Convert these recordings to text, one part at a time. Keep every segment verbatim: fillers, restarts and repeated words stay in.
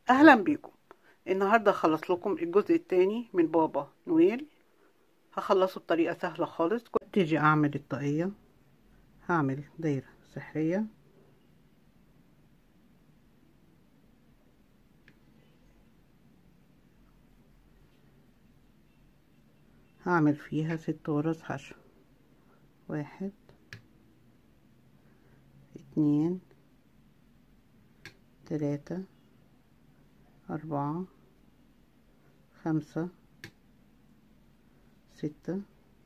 اهلا بيكم. النهارده هخلص لكم الجزء الثاني من بابا نويل. هخلصه بطريقه سهله خالص. تيجي اعمل الطاقيه، هعمل دايره سحريه هعمل فيها ست غرز حشو. واحد، اتنين، تلاتة، اربعة، خمسة، ستة.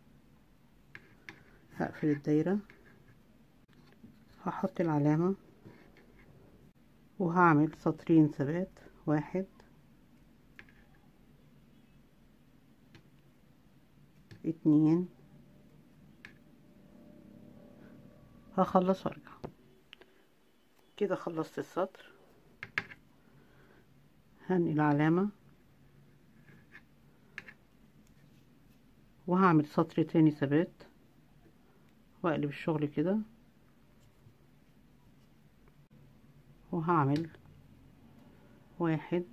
هقفل الدايرة، هحط العلامة وهعمل سطرين ثبات. واحد، اتنين، هخلص وارجع. كده خلصت السطر. هنقل العلامة وهعمل سطر تاني ثبات واقلب الشغل كده، وهعمل واحد،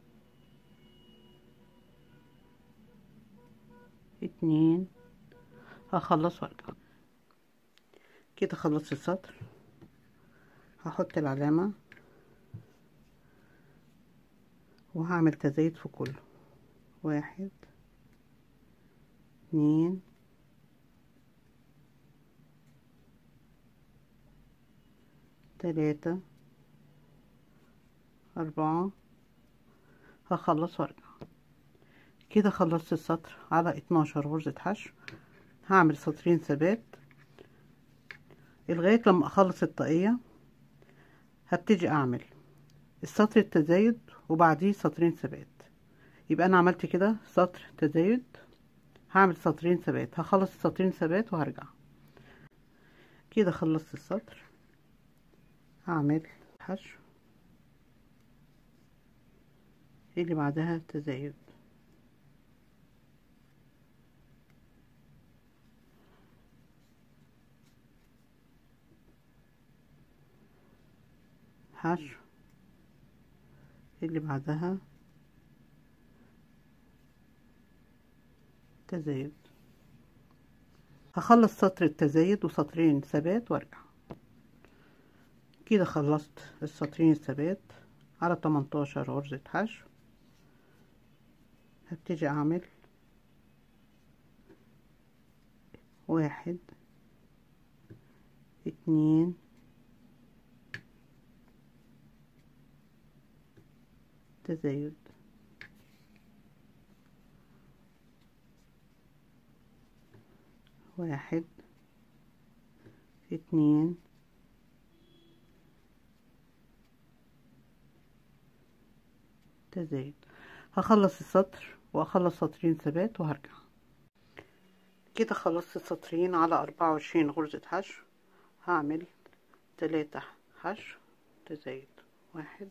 اتنين، هخلص وارجع. كده خلصت السطر. هحط العلامة وهعمل تزايد في كله. واحد، اتنين، تلاتة، اربعة، هخلص وارجع. كده خلصت السطر على اتناشر غرزة حشو. هعمل سطرين ثبات لغاية لما اخلص الطاقية. هبتدي اعمل السطر التزايد وبعديه سطرين ثبات. يبقى انا عملت كده سطر تزايد، هعمل سطرين ثبات، هخلص السطرين ثبات وهرجع. كده خلصت السطر. هعمل حشو اللي بعدها تزايد. حشو اللي بعدها تزايد. هخلص سطر التزايد وسطرين ثبات وارجع. كده خلصت السطرين الثبات على تمنتاشر غرزة حشو. هبتدي اعمل واحد، اتنين، تزايد. واحد، اتنين، تزايد. هخلص السطر واخلص سطرين ثبات وهرجع. كده خلصت السطرين على اربعة وعشرين غرزة حشو. هعمل تلاتة حشو تزايد. واحد،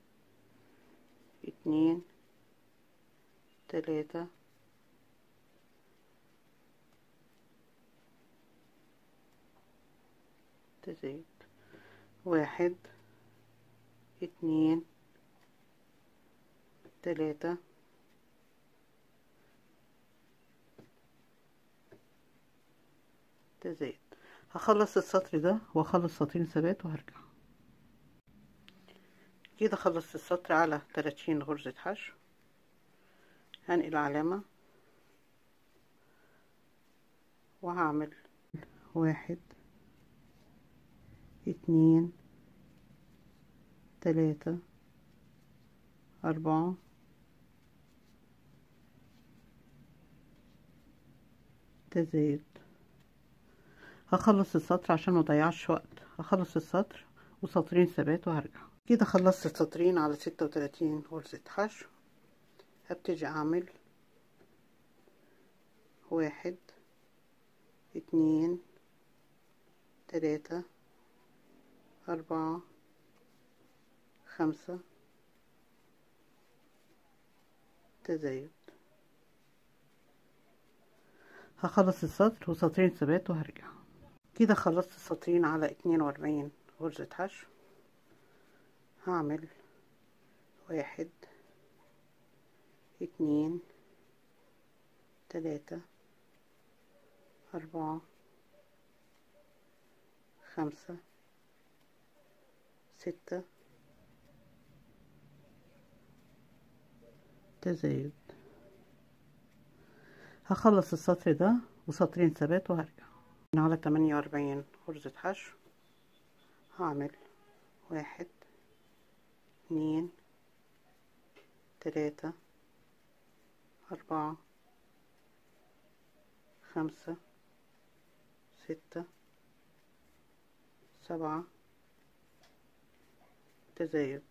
اتنين، تلاتة، تزايد. واحد، اتنين، تلاتة، تزايد. هخلص السطر ده واخلص سطرين ثبات وهرجع. كده خلصت السطر على تلاتين غرزة حشو. هنقل علامة وهعمل واحد، اتنين، تلاتة، اربعة، تزايد. هخلص السطر عشان مضيعش وقت. هخلص السطر وسطرين ثبات وهرجع. كده خلصت السطرين على ستة وتلاتين غرزة حشو. هبتدي اعمل واحد، اتنين، تلاتة، اربعة، خمسة، تزايد. هخلص السطر وسطرين ثبات وهرجع. كده خلصت السطرين على اتنين واربعين غرزة حشو. هعمل واحد اتنين تلاتة أربعة خمسة ستة تزايد. هخلص السطر ده وسطرين ثبات وهرجع. على تمانية وأربعين غرزة حشو هعمل واحد اتنين تلاتة أربعة خمسة ستة سبعة تزايد.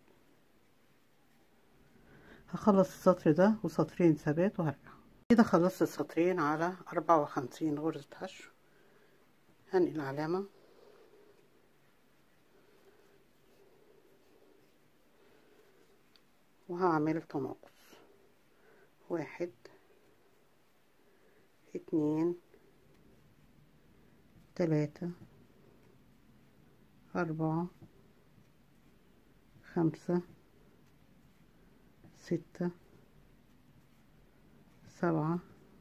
هخلص السطر ده وسطرين ثبات وهرجع. كده خلصت السطرين على أربعة وخمسين غرزة حشو. هنقل علامة وهعمل تناقص واحد اتنين تلاتة أربعة خمسة ستة سبعة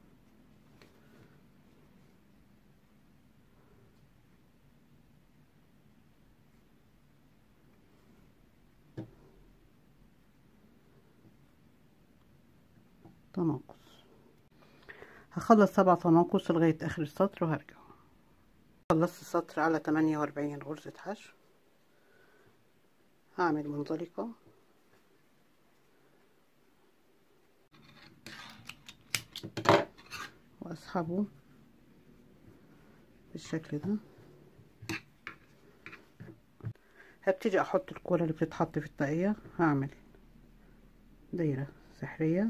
تناقص. هخلص سبع تناقص لغاية آخر السطر وهرجع. خلصت السطر على تمانية وأربعين غرزة حشو. هعمل منزلقة واسحبه بالشكل ده. هبتدي احط الكوره اللي بتتحط في الطاقية. هعمل دايرة سحرية.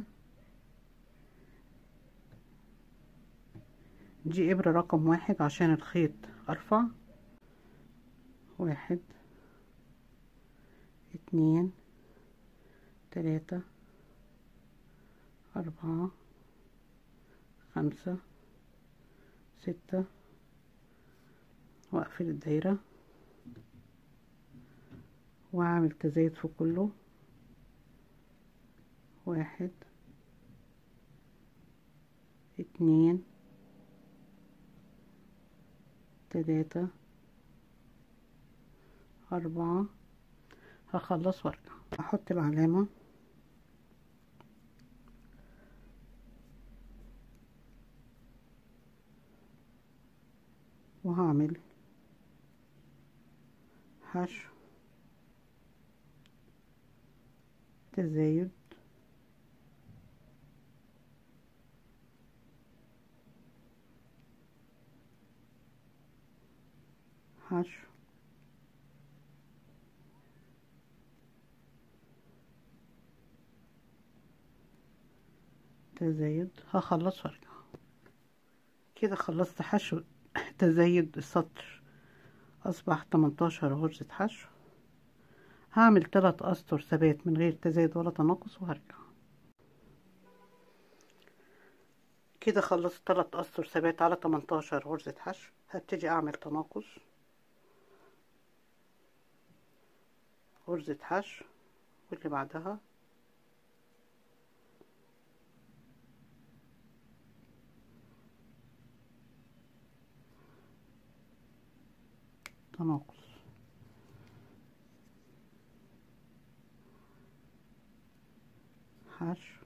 دي ابرة رقم واحد عشان الخيط ارفع. واحد اتنين تلاتة أربعة خمسة ستة واقفل الدايرة واعمل تزايد في كله. واحد اتنين تلاتة أربعة. هخلص وارجع. احط العلامة وهعمل حشو تزايد حشو تزايد. هخلص وارجع. كده خلصت حشو تزايد. السطر اصبح تمنتاشر غرزة حشو. هعمل تلات اسطر ثبات من غير تزايد ولا تناقص وهرجع. كده خلصت تلات اسطر ثبات على تمنتاشر غرزة حشو. هبتدي اعمل تناقص غرزة حشو واللي بعدها تناقص حشو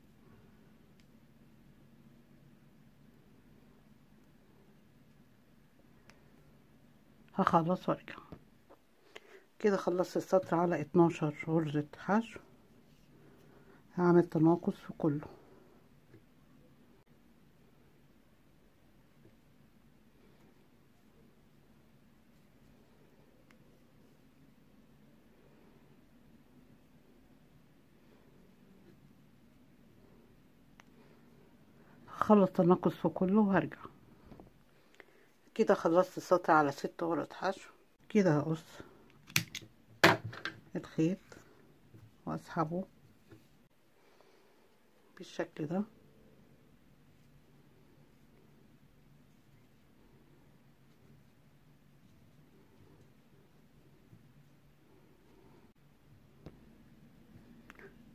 هخلص وارجع. كده خلصت السطر على اتناشر غرزة حشو. هعمل تناقص في كله. هخلص تناقص في كله وهرجع. كده خلصت السطر على ست غرز حشو. كده هقص الخيط واسحبه بالشكل ده.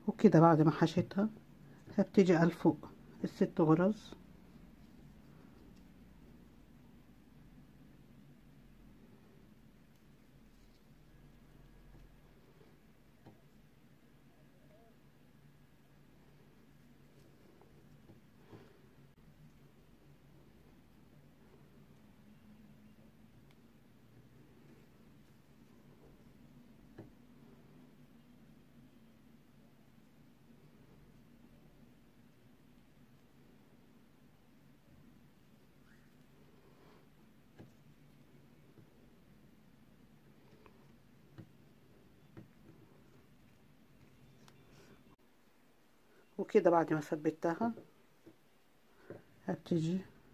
وكده بعد ما حشيتها هبتدي الفوق الست غرز، وكده بعد ما ثبتها هبتدي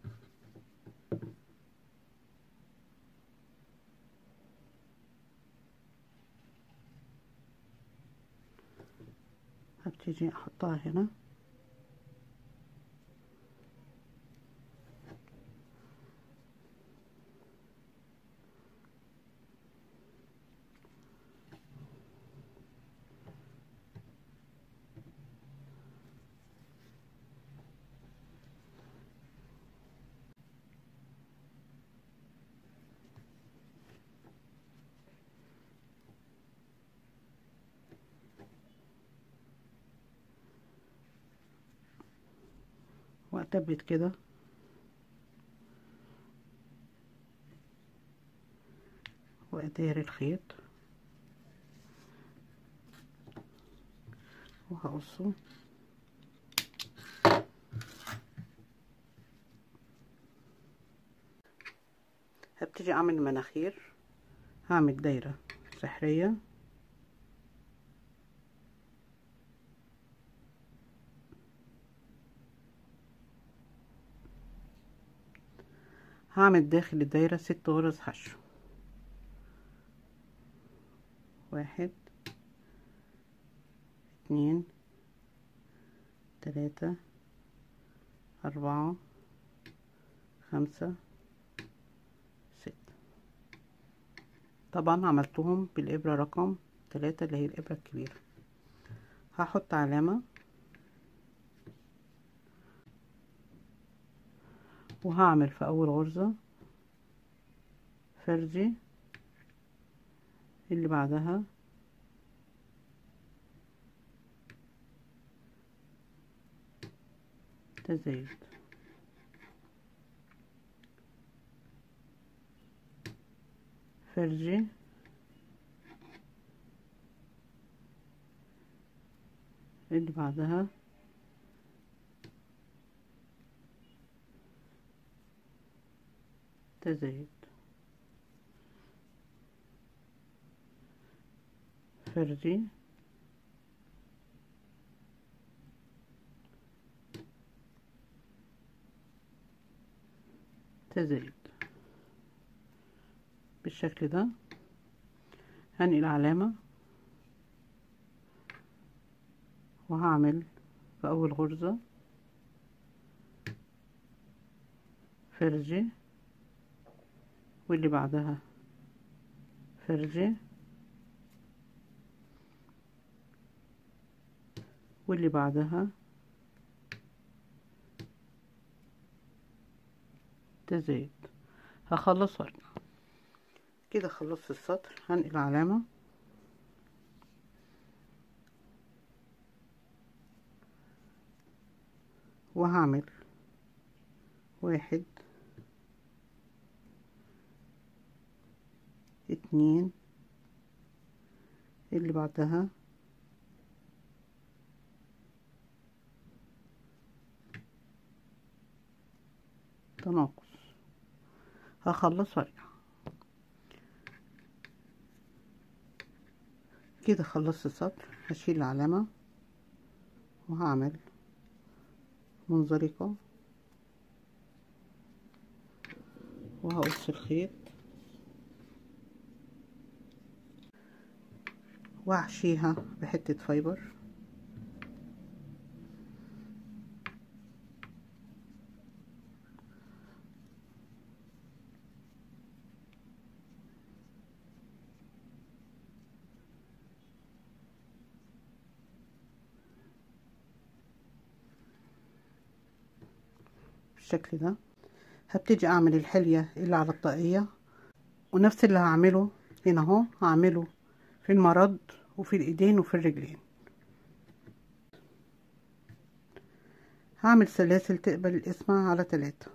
هبتدي احطها هنا، واثبت كده وادير الخيط وهقصه. هبتدي اعمل المناخير، هعمل دايرة سحرية هعمل داخل الدايرة ست غرز حشو، واحد اتنين تلاتة أربعة خمسة ستة. طبعا عملتهم بالإبرة رقم تلاتة اللي هي الإبرة الكبيرة. هحط علامة وهعمل في أول غرزة فردي، اللي بعدها تزايد، فرجي اللي بعدها تزايد، فرجي تزايد بالشكل ده. هنقل علامة وهعمل في أول غرزة فرجي واللي بعدها فرجي واللي بعدها تزايد. هخلص وارجع. كده خلصت السطر. هنقل علامة وهعمل واحد اتنين اللي بعدها تناقص. هخلص وارجع. كده خلصت السطر. هشيل العلامة وهعمل منزلقة وهقص الخيط واحشيها بحتة فايبر بالشكل ده. هبتدي اعمل الحلية اللي على الطاقية، ونفس اللي هعمله هنا اهو هعمله في المرض وفي الايدين وفي الرجلين. هعمل سلاسل تقبل القسمة على تلاتة.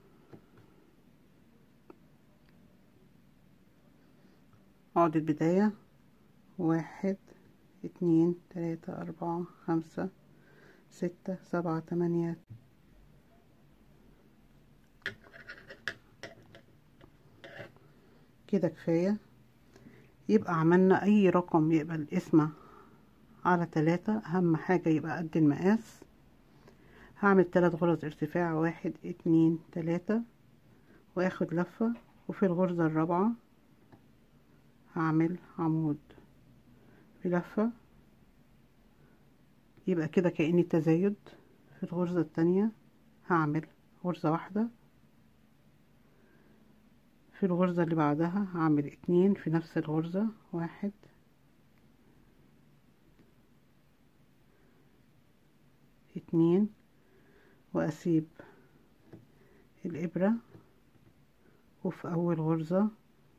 عقدة بداية واحد اتنين تلاتة اربعة خمسة ستة سبعة تمانية. كده كفاية. يبقى عملنا اي رقم يقبل قسمة على تلاتة، اهم حاجة يبقى قد المقاس. هعمل تلات غرز ارتفاع، واحد اتنين تلاتة، واخد لفة، وفي الغرزة الرابعة هعمل عمود بلفة. يبقى كده كأني تزايد. في الغرزة التانية هعمل غرزة واحدة، في الغرزة اللي بعدها هعمل اتنين في نفس الغرزة، واحد اتنين، واسيب الابرة، وفي اول غرزة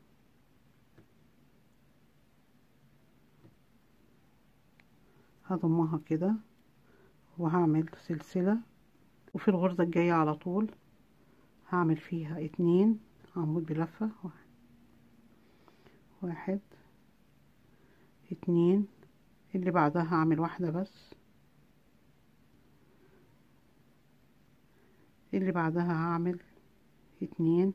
هضمها كده وهعمل سلسلة، وفي الغرزة الجاية على طول هعمل فيها اتنين عمود بلفة، واحد واحد اتنين، اللي بعدها هعمل واحدة بس، اللي بعدها هعمل اتنين،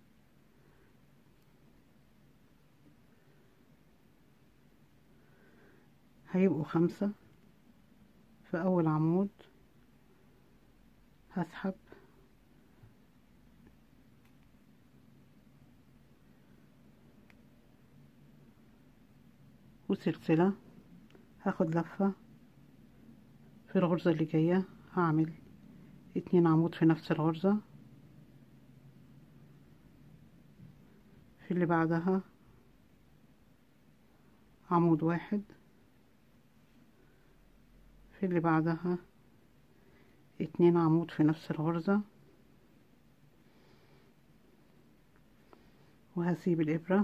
هيبقوا خمسة. في اول عمود هسحب وسلسلة، هاخد لفة، في الغرزة اللي جاية هعمل اتنين عمود في نفس الغرزة، في اللي بعدها عمود واحد، في اللي بعدها اتنين عمود في نفس الغرزة، وهسيب الإبرة،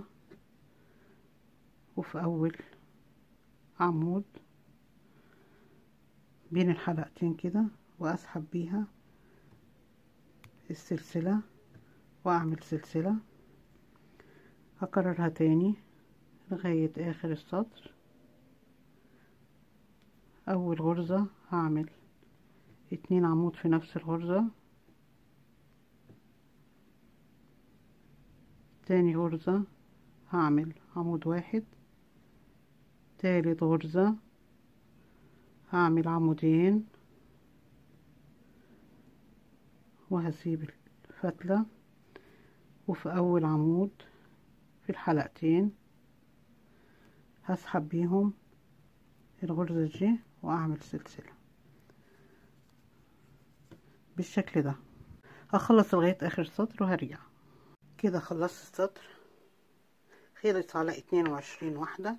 وفي أول عمود بين الحلقتين كده وأسحب بيها السلسلة وأعمل سلسلة. هكررها تاني لغاية آخر السطر. أول غرزة هعمل اتنين عمود في نفس الغرزة، تاني غرزة هعمل عمود واحد، تالت غرزة هعمل عمودين وهسيب الفتلة، وفي أول عمود في الحلقتين هسحب بيهم الغرزة دي وأعمل سلسلة بالشكل ده. هخلص لغاية آخر سطر وهرجع. كده خلصت السطر، خلص على اتنين وعشرين واحدة.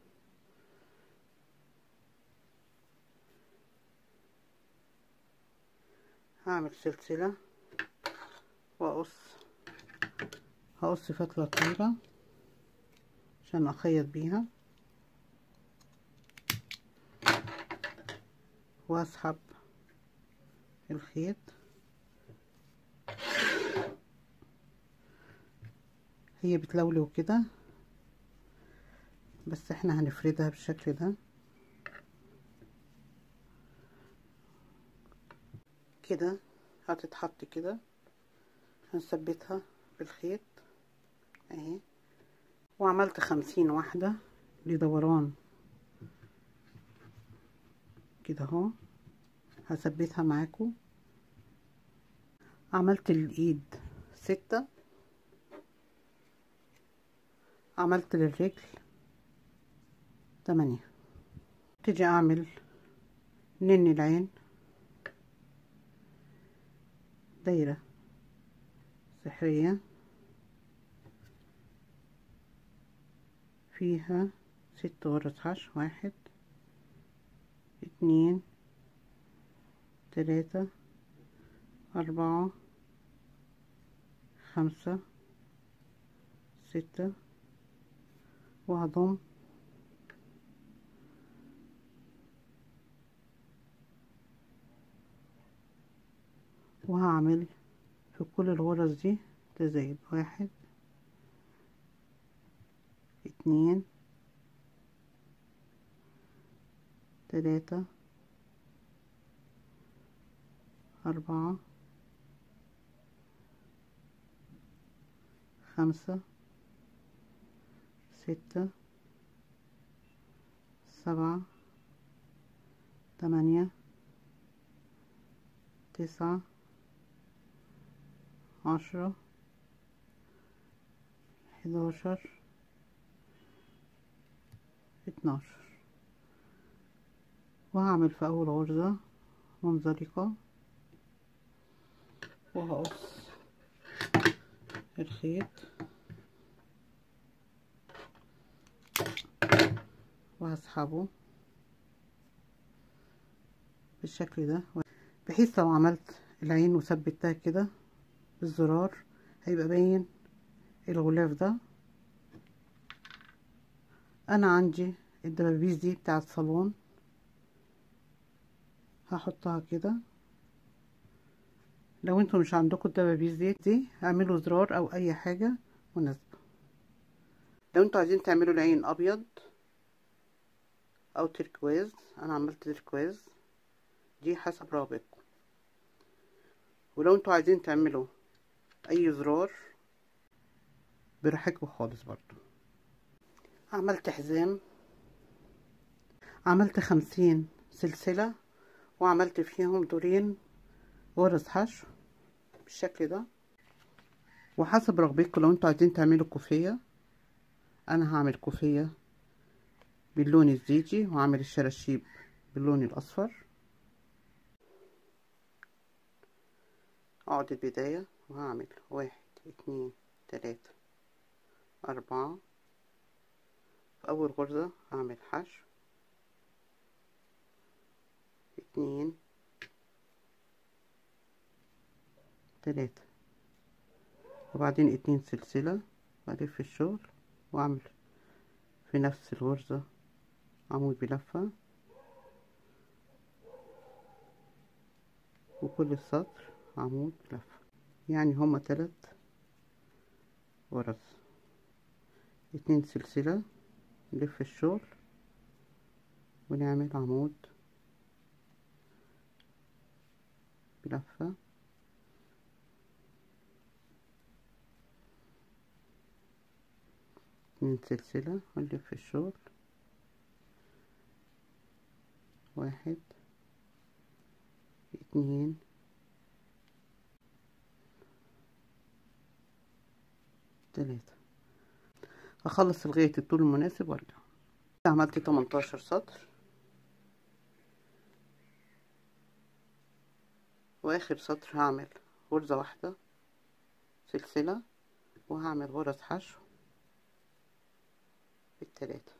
هعمل سلسلة وأقص، هقص فتلة طويلة عشان أخيط بيها، وأسحب الخيط. هي بتلولو كده بس احنا هنفردها بالشكل ده كده. هتتحط كده، هنثبتها بالخيط اهي. وعملت خمسين واحدة لدوران كده اهو، هثبتها معاكم. عملت الايد ستة، عملت للرجل تمانية. تيجي اعمل نن العين دايرة سحرية فيها ست غرز حشو، واحد اتنين تلاتة اربعة خمسة ستة، وهضم وهعمل في كل الغرز دي تزايد. واحد اتنين تلاتة أربعة خمسة ستة سبعة تمانية تسعة عشرة حداشر اتناشر. وهعمل في أول غرزة منزلقة وهقص الخيط وهسحبه بالشكل ده، بحيث لو عملت العين وثبتها كده بالزرار هيبقى باين الغلاف ده. انا عندي الدبابيس دي بتاعه الصالون، هحطها كده. لو انتوا مش عندكم الدبابيس دي دي اعملوا زرار او اي حاجه مناسبه. لو انتوا عايزين تعملوا العين ابيض او تركواز، انا عملت تركواز، دي حسب رغبتكم. ولو انتوا عايزين تعملوا اي زرار براحتكم خالص برضو. عملت حزام، عملت خمسين سلسلة وعملت فيهم دورين غرز حشو بالشكل ده. وحسب رغبتكم لو انتوا عايزين تعملوا كوفية، انا هعمل كوفية باللون الزيتي وهعمل الشراشيب باللون الاصفر. اقعد البداية وهعمل واحد اتنين تلاتة اربعة. في اول غرزة هعمل حشو اتنين تلاتة، وبعدين اتنين سلسلة، بلف الشغل واعمل في نفس الغرزة عمود بلفة، وكل السطر عمود بلفة. يعني هما تلات غرز، اتنين سلسلة، نلف الشغل ونعمل عمود بلفة، اتنين سلسلة ونلف الشغل، واحد اتنين تلاتة. هخلص لغاية الطول المناسب وارجع. عملت تمنتاشر سطر، واخر سطر هعمل غرزة واحدة سلسلة وهعمل غرز حشو بالتلاتة.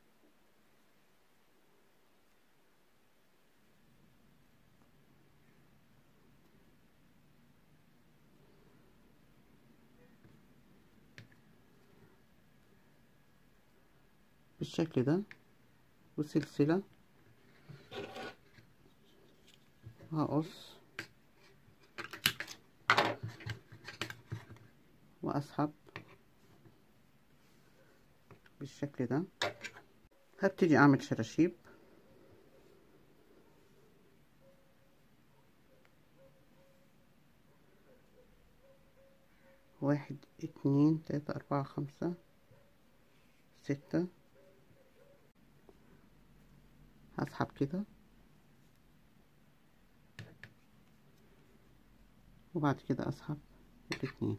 بالشكل ده، وسلسلة هقص واسحب بالشكل ده. هبتدي اعمل شراشيب، واحد اتنين تلاتة اربعة خمسة ستة، هسحب كده وبعد كده اسحب الاتنين.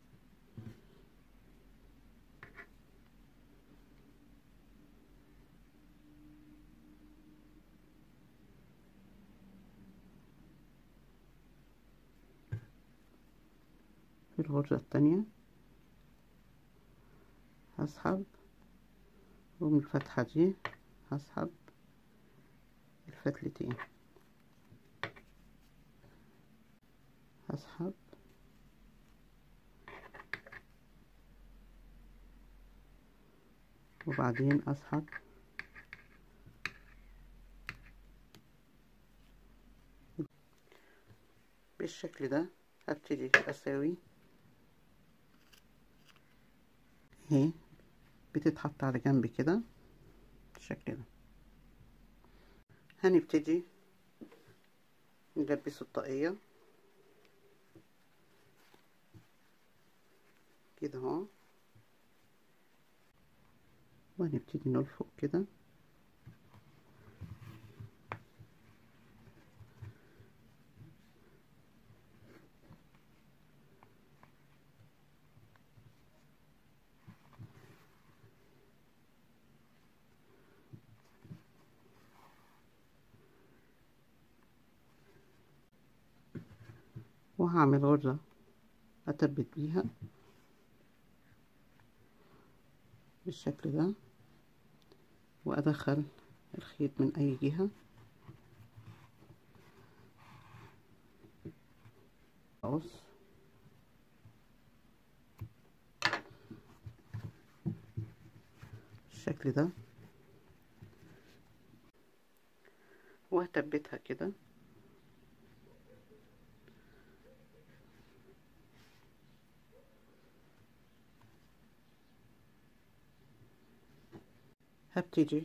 في الغرزة التانية هسحب، ومن الفتحة دي هسحب الفتلتين، هسحب وبعدين اسحب بالشكل ده. هبتدي اساوي اهي، بتتحط على جنب كده بالشكل ده. هنبتدي نلبس الطاقية كده اهو، وهنبتدي نلفق كده وهعمل غرزة اثبت بيها بالشكل ده، وادخل الخيط من اي جهة اقص بالشكل ده، وهثبتها كده. هبتدي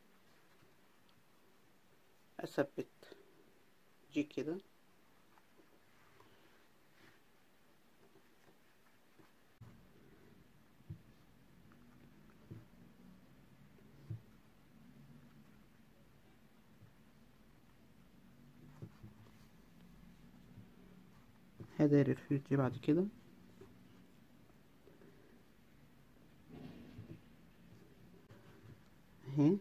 اثبت دي كده، هداري الخيط دي بعد كده اهي.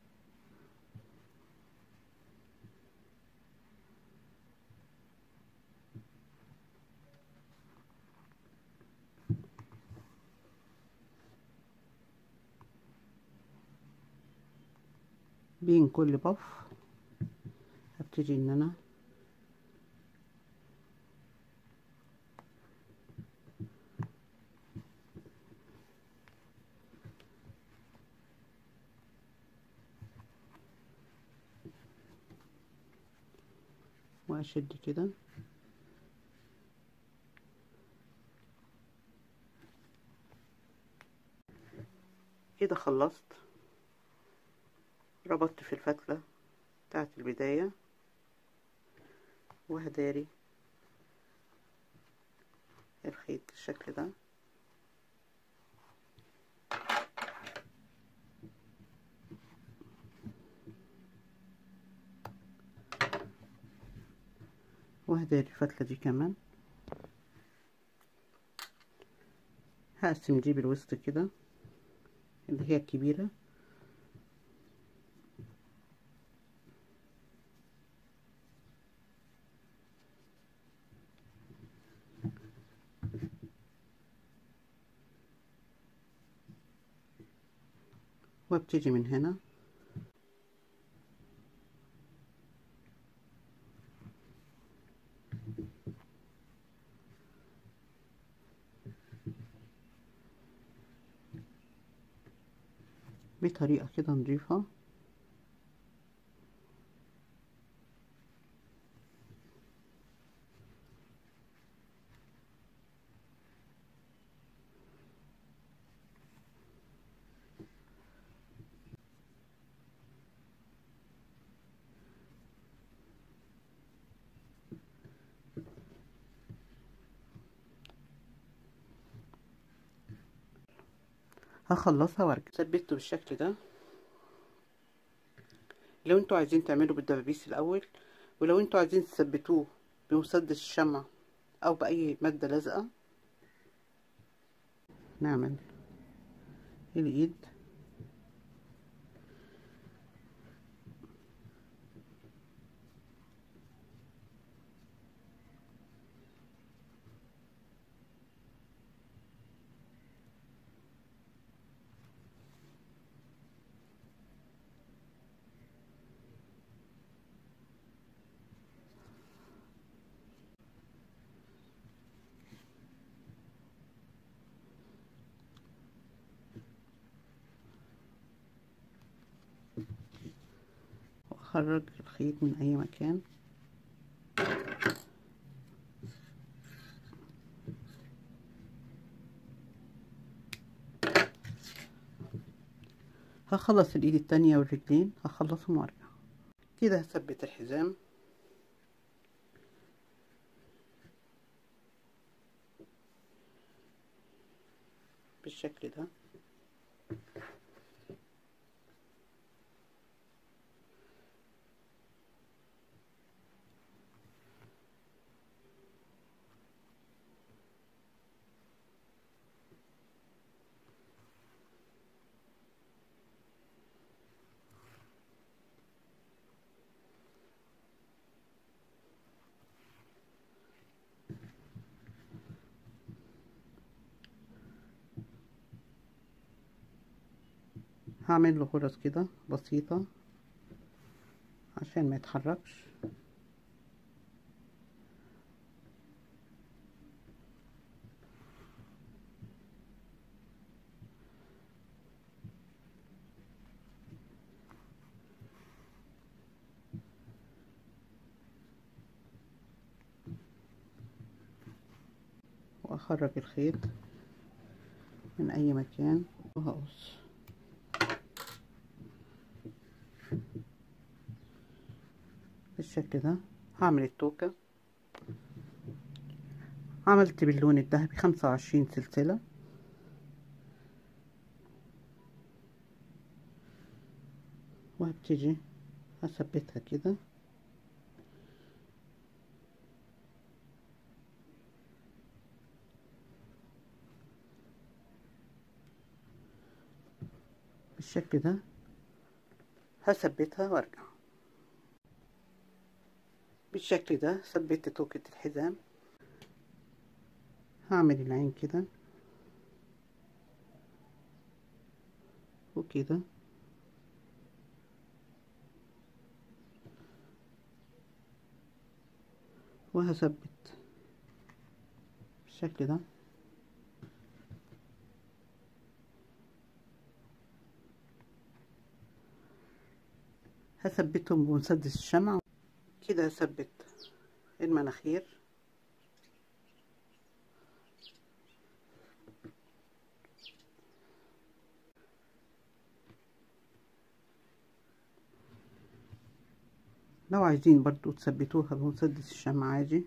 بين كل بف هبتدي ان انا واشد كده. كده خلصت، ربطت في الفتلة بتاعت البداية، وهداري الخيط بالشكل ده. وهداري الفتلة دي كمان. هقسم دي بالوسط كده اللي هي الكبيرة، وابتدي من هنا بطريقة كده نضيفة. هخلصها وارجع. ثبته بالشكل ده. لو انتوا عايزين تعملوا بالدبابيس الاول، ولو انتوا عايزين تثبتوه بمسدس الشمع او باي مادة لازقة، نعمل الايد واخرج الخيط من اي مكان. هخلص الايد التانية والرجلين، هخلصهم وارجع. كده هثبت الحزام بالشكل ده. هعمل له غرز كده بسيطة عشان ما يتحركش. واخرج الخيط من اي مكان وهقص بالشكل ده. هعمل التوكة. عملت باللون الذهبي خمسة وعشرين سلسلة، وهبتدي هثبتها كده بالشكل ده. هثبتها وارجع. بالشكل ده ثبت توكة الحزام. هعمل العين كده وكده، وهثبت بالشكل ده. هثبتهم بمسدس الشمع كده. هثبت المناخير لو عايزين برضو تثبتوها بمسدس الشمع عادي.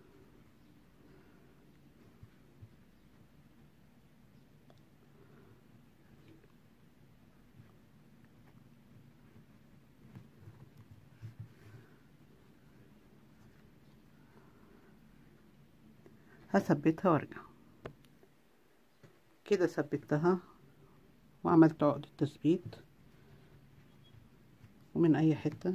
هثبتها وارجع. كده ثبتها وعملت عقدة تثبيت، ومن اي حتة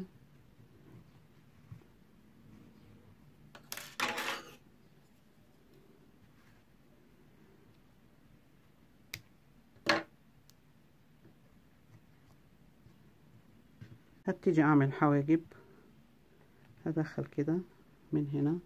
هبتدي اعمل حواجب. هدخل كده من هنا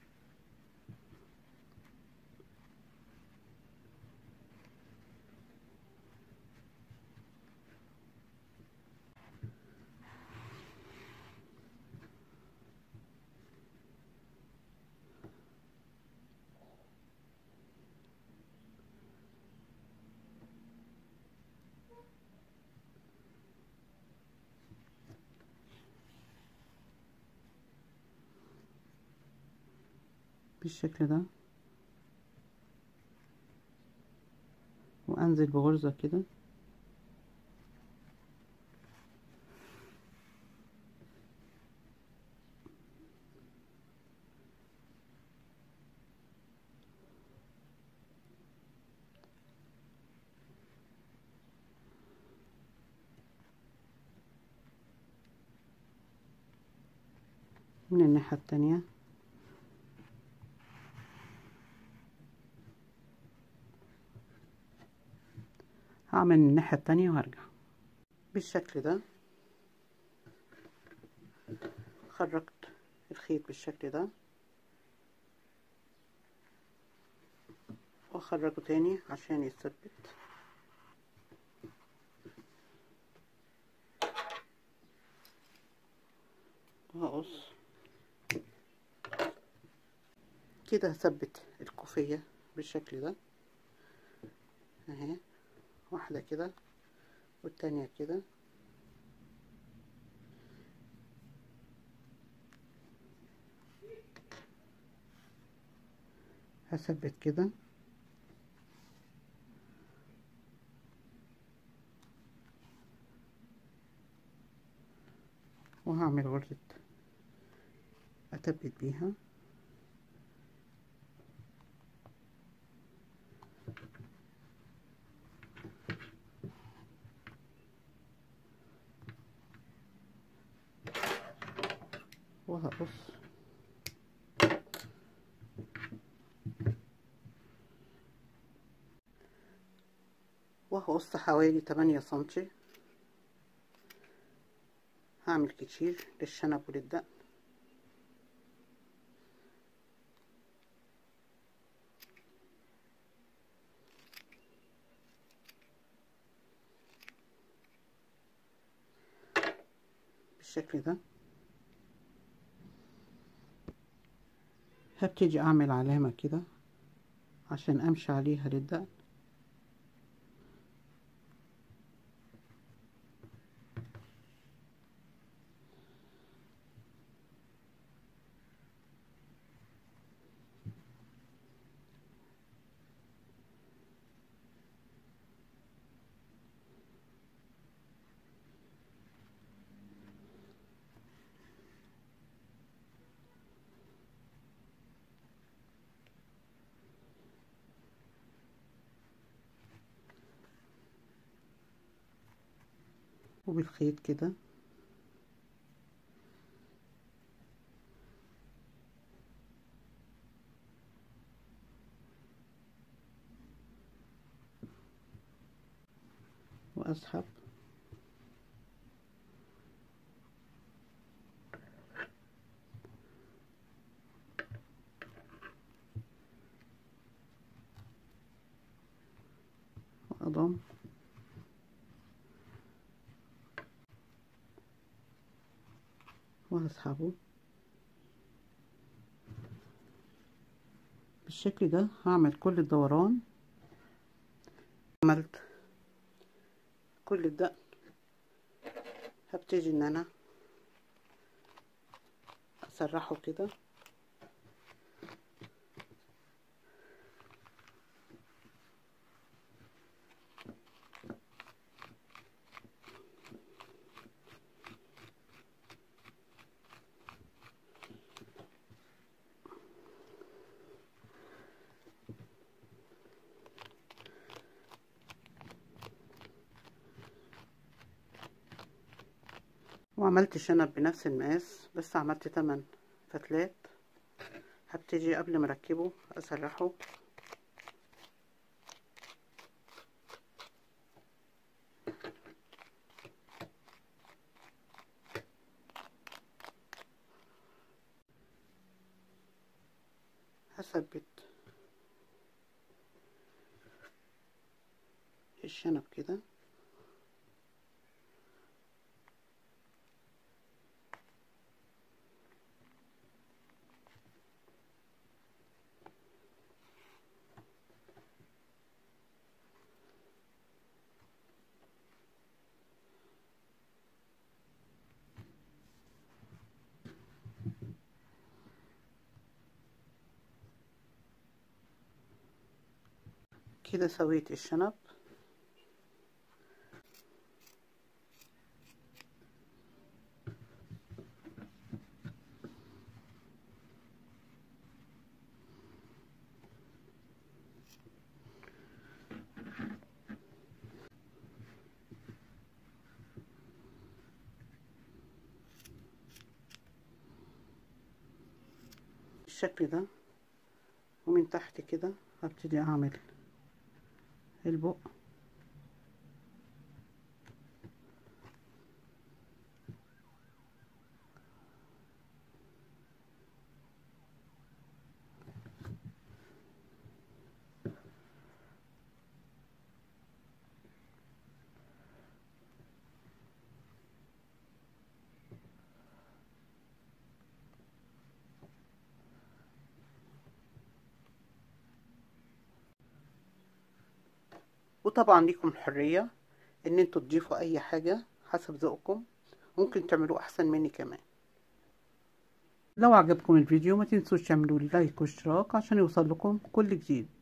بالشكل ده، وانزل بغرزة كده. من الناحية التانية هعمل من الناحية التانية وهرجع بالشكل ده. خرجت الخيط بالشكل ده واخرجه تاني عشان يثبت. وهقص كده. هثبت الكوفية بالشكل ده اهي، واحدة كده والتانية كده. هثبت كده وهعمل غرزة اثبت بيها. وهقص وهقص حوالي تمانية سنتي. هعمل كتير للشنب وللدقن. بالشكل ده هبتدي اعمل علامة كده عشان امشي عليها للدقن. وبالخيط كده واسحب واضم وهسحبه بالشكل ده. هعمل كل الدوران. عملت كل الدقن. هبتدي ان انا اسرحه كده وعملت شنب بنفس المقاس، بس عملت تمن فتلات. هبتدي قبل ما اركبه اسرحه هثبت الشنب كده كده. سويت الشنب بالشكل ده. ومن تحت كده هبتدي اعمل البق وطبعا ليكم الحرية ان انتوا تضيفوا اي حاجة حسب ذوقكم، ممكن تعملوه احسن مني كمان. لو عجبكم الفيديو ما تنسوش تعملوا لي لايك واشتراك عشان يوصل لكم كل جديد.